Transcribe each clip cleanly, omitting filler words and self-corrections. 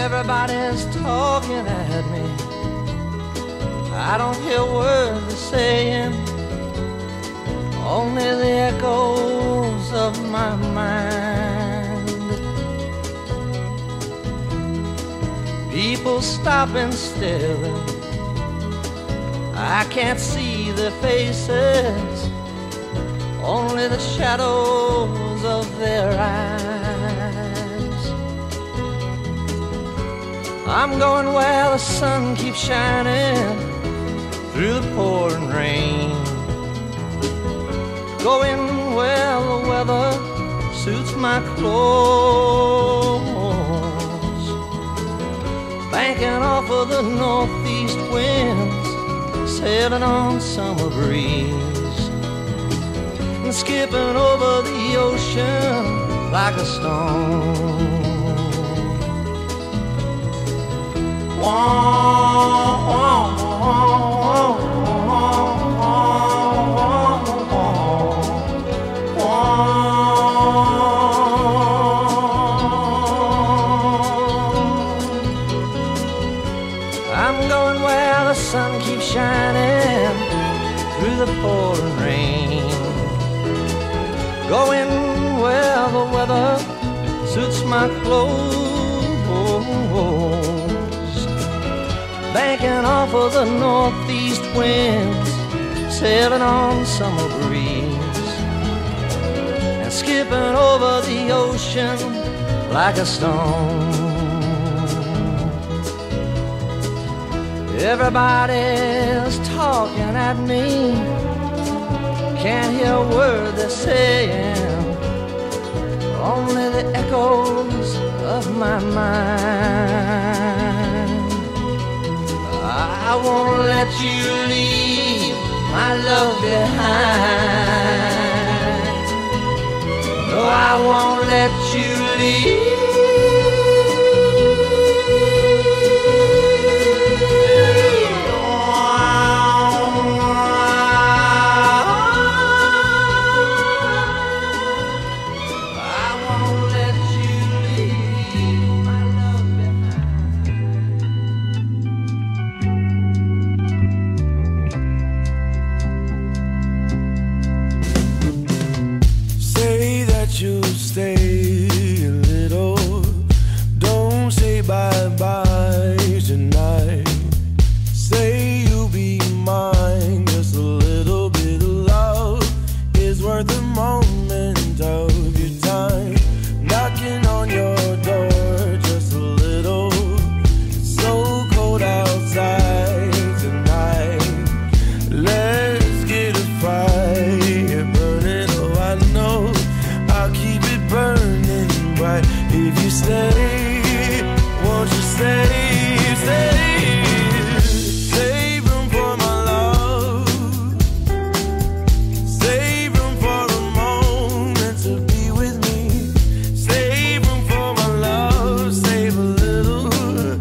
Everybody's talking at me. I don't hear words they're saying, only the echoes of my mind. People stopping still, I can't see their faces, only the shadows of their eyes. I'm going where the sun keeps shining through the pouring rain, going where the weather suits my clothes, banking off of the northeast winds, sailing on summer breeze, and skipping over the ocean like a stone. I'm going where the sun keeps shining through the pouring rain, going where the weather suits my clothes, banking off of the northeast winds, sailing on summer breeze, and skipping over the ocean like a stone. Everybody's talking at me, can't hear a word they're saying, only the echoes of my mind. I won't let you leave my love behind. No, I won't let you leave. You stay a little, don't say bye-bye tonight. Say you'll be mine, just a little bit of love is worth a moment of your time. Knocking on your door, just a little, it's so cold outside tonight. Let's get a fire burning, oh I know I'll keep it burning bright. If you stay, won't you stay, stay? Save room for my love, save room for a moment to be with me. Save room for my love, save a little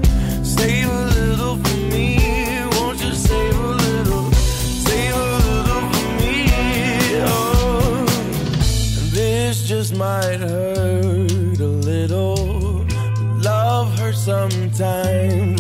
for me. Won't you save a little for me? Oh, this just might hurt a little. Love hurts sometimes.